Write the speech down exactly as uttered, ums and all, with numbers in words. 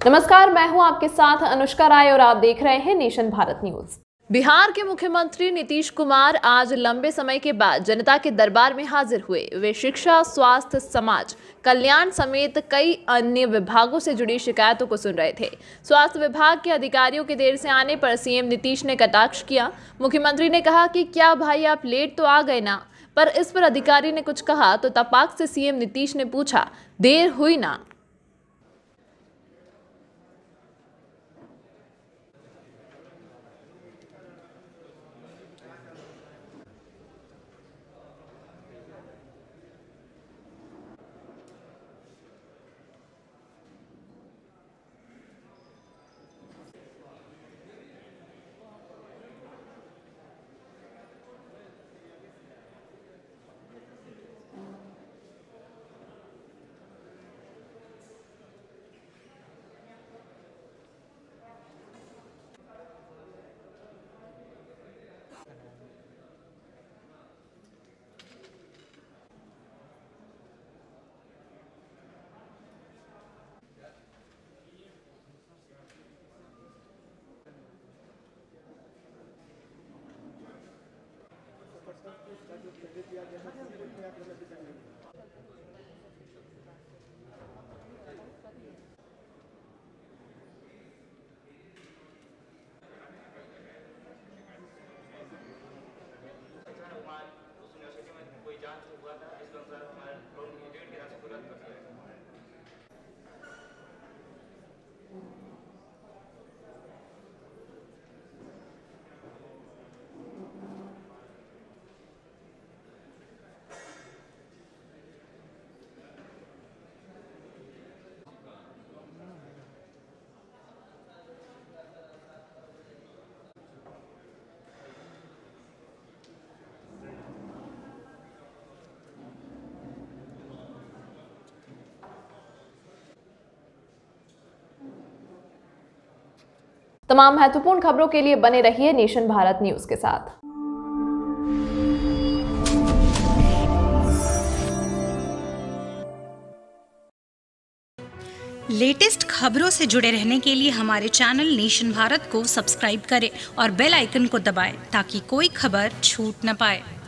नमस्कार, मैं हूं आपके साथ अनुष्का राय और आप देख रहे हैं नेशन भारत न्यूज। बिहार के मुख्यमंत्री नीतीश कुमार आज लंबे समय के बाद जनता के दरबार में हाजिर हुए। वे शिक्षा, स्वास्थ्य, समाज कल्याण समेत कई अन्य विभागों से जुड़ी शिकायतों को सुन रहे थे। स्वास्थ्य विभाग के अधिकारियों के देर से आने पर सीएम नीतीश ने कटाक्ष किया। मुख्यमंत्री ने कहा कि क्या भाई आप लेट तो आ गए ना, पर इस पर अधिकारी ने कुछ कहा तो तपाक से सीएम नीतीश ने पूछा, देर हुई ना? तमाम महत्वपूर्ण खबरों के लिए बने रहिए नेशन भारत न्यूज के साथ। लेटेस्ट खबरों से जुड़े रहने के लिए हमारे चैनल नेशन भारत को सब्सक्राइब करें और बेल आइकन को दबाएं ताकि कोई खबर छूट न पाए।